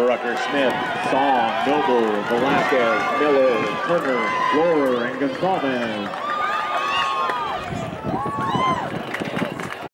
Rucker, Smith, Song, Noble, Velasquez, Miller, Turner, Rohr, and Gonzalez.